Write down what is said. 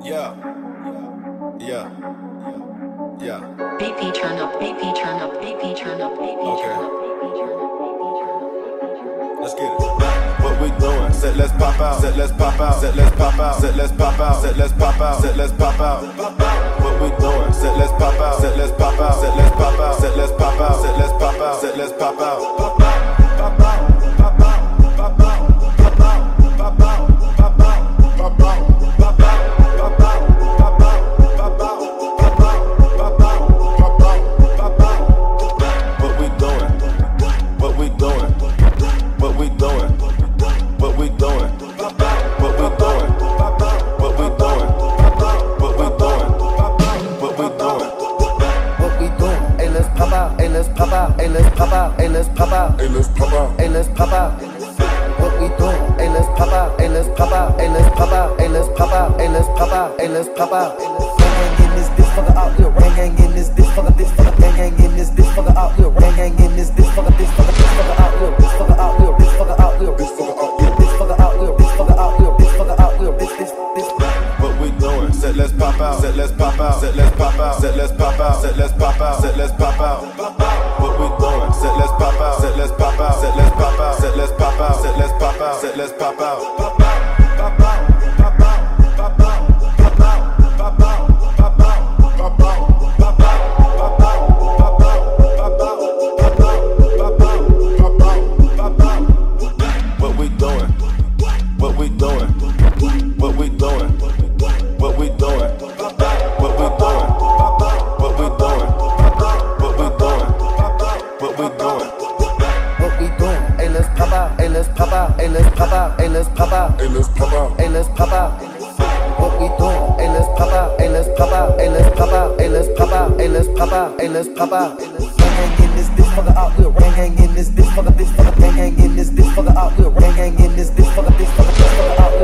Yeah, yeah, yeah. BP turn up, BP turn up, BP turn up, BP turn up, BP turn up. Let's get it. What we doing? Said let's pop out. Said let's pop out. Said let's pop out. Said let's pop out. Said let's pop out. Said let's pop out. What we doing? Said let's pop out. Said let's pop out. Said let's pop out. Said let's pop out. Said let's pop out. Said let's pop out. Pop out. Pop out. Pop out. Pop out. Pop out. Pop out. Pop out. Pop out. Hey, let's pop out. Hey, let's pop out. Hey, let's pop out. Hey, let's pop out. What we doing? Hey, let's pop out. Hey, let's pop out. Hey, let's pop out. Hey, let's pop out. Hey, let's pop out. Hey, let's pop out. Gang gang in this bitch, fucker out here. Gang gang in this bitch, fucker this fucker. Gang gang in this bitch, fucker out here. Gang gang in this bitch, fucker this fucker. This fucker out here. This fucker out here. This fucker out here. This fucker out here. This fucker out here. This fucker out here. This fucker out here. This. What we doing? Said let's pop out. Said let's pop out. Said let's pop out. Said let's pop out. Said let's pop out. Said let's pop out. What we doing? Said let's pop out. Said let's pop out. Said let's pop out. Said let's pop out. Said let's pop out. Said let's pop out. Pop out. Pop out. Pop out. Pop out. Pop out. Pop out. Pop out. Pop out. What we doing? What we doing? What we doing? What we doing? What we doing? What we doing? What we doing? What we doing? What we doing? Hey, let's pop out. Hey, let's pop out. Hey, let's pop out. Hey, let's pop out. Hey, let's pop out. Hey, let's pop out. What we doing? Hey, let's pop out. Hey, let's pop out. Hey, let's pop out. Hey, let's pop out. Hey, let's pop out. Hey, let's pop out. Gang gang in this bitch, fucker out here. Gang gang in this bitch, fucker this fucker. Gang gang in this bitch, fucker out here. Gang gang in this bitch, fucker this fucker. This fucker out